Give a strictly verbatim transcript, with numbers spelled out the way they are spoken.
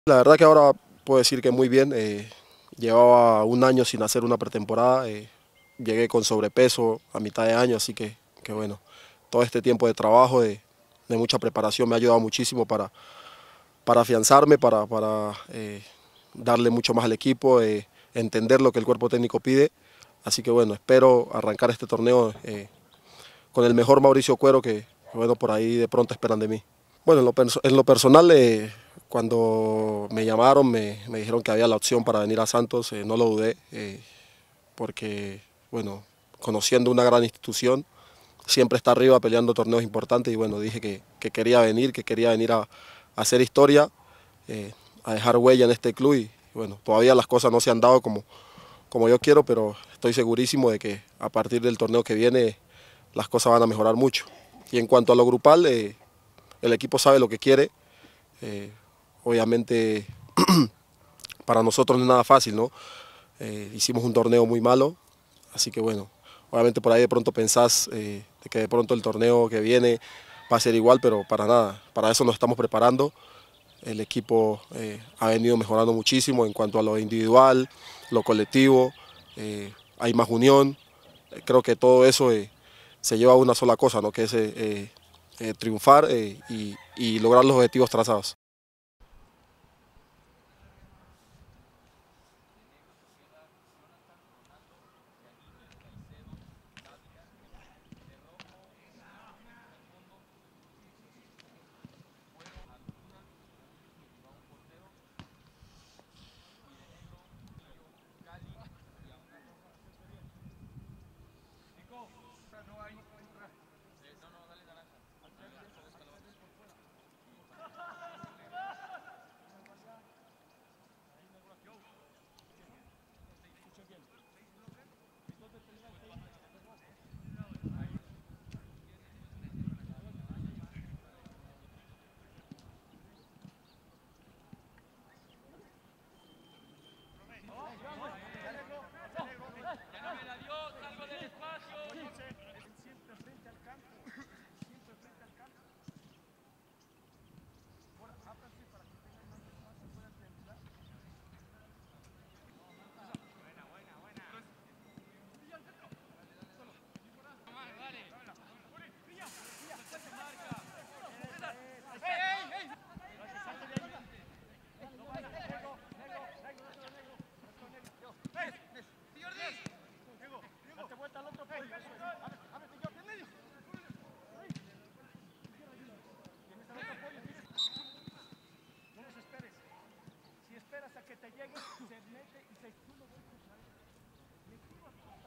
La verdad que ahora puedo decir que muy bien. Eh, llevaba un año sin hacer una pretemporada. Eh, llegué con sobrepeso a mitad de año, así que, que bueno, todo este tiempo de trabajo, de, de mucha preparación me ha ayudado muchísimo para, para afianzarme, para, para eh, darle mucho más al equipo, eh, entender lo que el cuerpo técnico pide. Así que bueno, espero arrancar este torneo eh, con el mejor Mauricio Cuero que, bueno, por ahí de pronto esperan de mí. Bueno, en lo, perso- en lo personal, eh, cuando me llamaron, me, me dijeron que había la opción para venir a Santos, eh, no lo dudé, eh, porque, bueno, conociendo una gran institución, siempre está arriba peleando torneos importantes y bueno, dije que, que quería venir, que quería venir a, a hacer historia, eh, a dejar huella en este club y bueno, todavía las cosas no se han dado como, como yo quiero, pero estoy segurísimo de que a partir del torneo que viene las cosas van a mejorar mucho. Y en cuanto a lo grupal, eh, el equipo sabe lo que quiere. Eh, obviamente para nosotros no es nada fácil, ¿no? Eh, hicimos un torneo muy malo, así que bueno, obviamente por ahí de pronto pensás eh, de que de pronto el torneo que viene va a ser igual, pero para nada, para eso nos estamos preparando. El equipo eh, ha venido mejorando muchísimo en cuanto a lo individual, lo colectivo, eh, hay más unión. Eh, creo que todo eso eh, se lleva a una sola cosa, ¿no? Que es eh, eh, eh, triunfar eh, y, y lograr los objetivos trazados. Si esperas a que te llegue, se mete y se...